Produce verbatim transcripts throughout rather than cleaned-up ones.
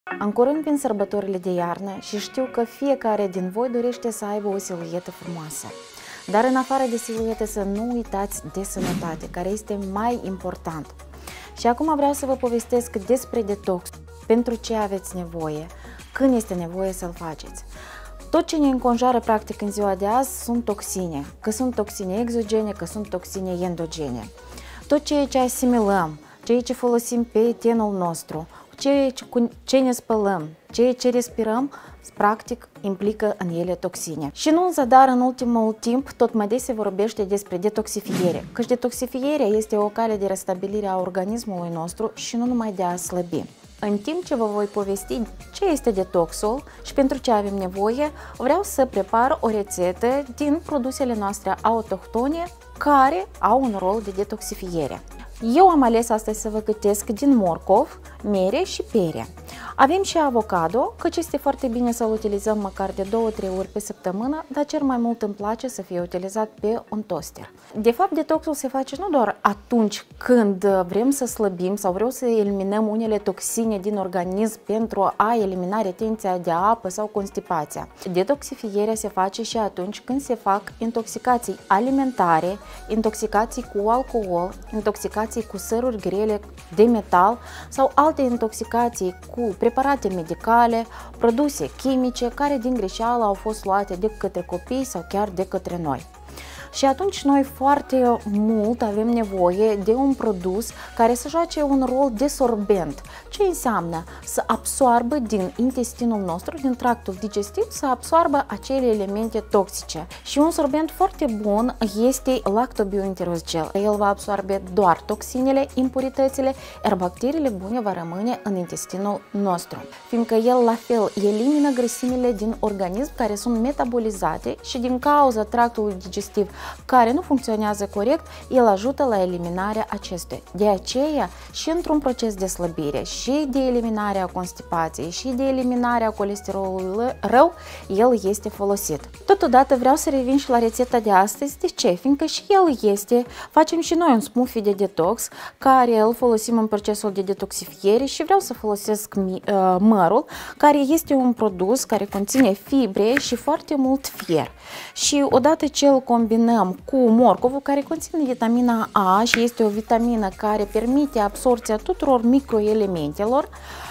În curând vin sărbătorile de iarnă și știu că fiecare din voi dorește să aibă o siluetă frumoasă. Dar în afară de siluetă să nu uitați de sănătate, care este mai important. Și acum vreau să vă povestesc despre detox, pentru ce aveți nevoie, când este nevoie să-l faceți. Tot ce ne înconjoară practic în ziua de azi sunt toxine, că sunt toxine exogene, că sunt toxine endogene. Tot ceea ce asimilăm, ceea ce folosim pe tenul nostru, ceea ce, cu ce ne spălăm, ceea ce respirăm, practic implică în ele toxine. Și nu în zadar, în ultimul timp, tot mai des se vorbește despre detoxifiere, căci detoxifierea este o cale de restabilire a organismului nostru și nu numai de a slăbi. În timp ce vă voi povesti ce este detoxul și pentru ce avem nevoie, vreau să prepar o rețetă din produsele noastre autohtone care au un rol de detoxifiere. Eu am ales astăzi să vă gătesc din morcov, mere și pere. Avem și avocado, căci este foarte bine să-l utilizăm măcar de două-trei ori pe săptămână, dar cel mai mult îmi place să fie utilizat pe un toaster. De fapt, detoxul se face nu doar atunci când vrem să slăbim sau vrem să eliminăm unele toxine din organism pentru a elimina retenția de apă sau constipația. Detoxifierea se face și atunci când se fac intoxicații alimentare, intoxicații cu alcool, intoxicații cu săruri grele de metal sau alte intoxicații cu preparate medicale, produse chimice care din greșeală au fost luate de către copii sau chiar de către noi. Și atunci noi foarte mult avem nevoie de un produs care să joace un rol de sorbent. Ce înseamnă? Să absoarbă din intestinul nostru, din tractul digestiv, să absoarbă acele elemente toxice. Și un sorbent foarte bun este lactobioenterous gel. El va absorbe doar toxinele, impuritățile, iar bacteriile bune va rămâne în intestinul nostru. Fiindcă el la fel elimină grăsimile din organism care sunt metabolizate și din cauza tractului digestiv care nu funcționează corect, el ajută la eliminarea acestuia. De aceea, și într-un proces de slăbire, și de eliminarea constipației, și de eliminarea colesterolului rău, el este folosit. Totodată vreau să revin și la rețeta de astăzi. De ce? Fiindcă și el este, facem și noi un smoothie de detox, care îl folosim în procesul de detoxifiere și vreau să folosesc mărul, care este un produs care conține fibre și foarte mult fier. Și odată ce îl combinăm cu morcovul, care conține vitamina A și este o vitamină care permite absorpția tuturor microelementelor,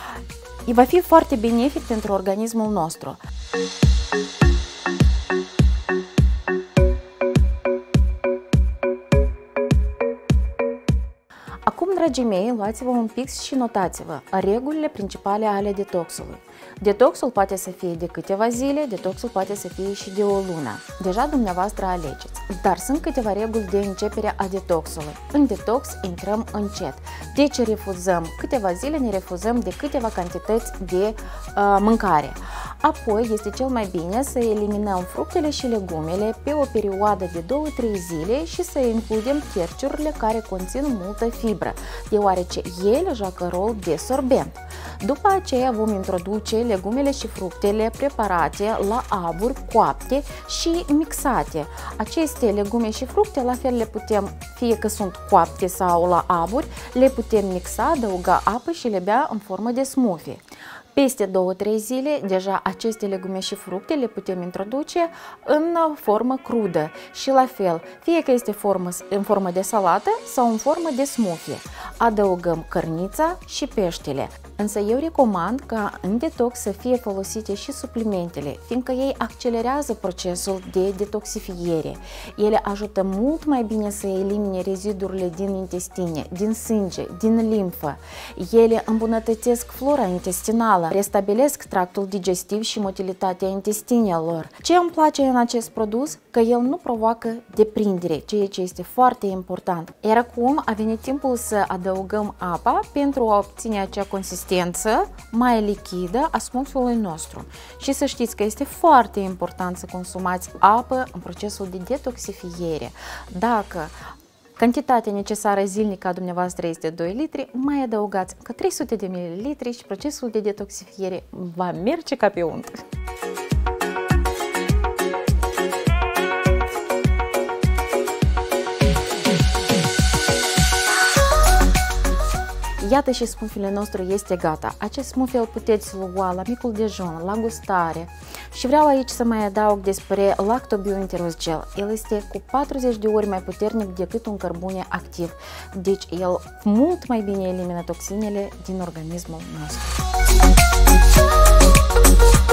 va fi foarte benefic pentru organismul nostru. Acum, dragii mei, luați-vă un pix și notați-vă regulile principale ale detoxului. Detoxul poate să fie de câteva zile, detoxul poate să fie și de o lună. Deja dumneavoastră alegeți. Dar sunt câteva reguli de începere a detoxului. În detox intrăm încet. Deci refuzăm câteva zile, ne refuzăm de câteva cantități de uh, mâncare. Apoi este cel mai bine să eliminăm fructele și legumele pe o perioadă de două-trei zile și să includem terciurile care conțin multă fibră, deoarece ele joacă rol de sorbent. După aceea vom introduce legumele și fructele preparate la aburi, coapte și mixate. Aceste legume și fructe la fel le putem, fie că sunt coapte sau la aburi, le putem mixa, adăuga apă și le bea în formă de smoothie. Peste două-trei zile, deja aceste legume și fructe le putem introduce în formă crudă și la fel, fie că este formă, în formă de salată sau în formă de smoothie. Adăugăm cărnița și peștele. Însă eu recomand ca în detox să fie folosite și suplimentele, fiindcă ei accelerează procesul de detoxifiere. Ele ajută mult mai bine să elimine rezidurile din intestine, din sânge, din limfă. Ele îmbunătățesc flora intestinală, restabilesc tractul digestiv și motilitatea intestinelor. Ce îmi place în acest produs? Că el nu provoacă deprindere, ceea ce este foarte important. Iar acum a venit timpul să adăugăm apa pentru a obține acea consistență mai lichidă a smoothie-ului nostru. Și să știți că este foarte important să consumați apă în procesul de detoxifiere. Dacă cantitatea necesară zilnică a dumneavoastră este doi litri, mai adăugați încă trei sute de mililitri și procesul de detoxifiere va merge ca pe unt. Iată și smoothie-ul nostru este gata. Acest smoothie îl puteți lua la micul dejun, la gustare. Și vreau aici să mai adaug despre Lactobio Interos Gel. El este cu patruzeci de ori mai puternic decât un cărbune activ. Deci el mult mai bine elimină toxinele din organismul nostru.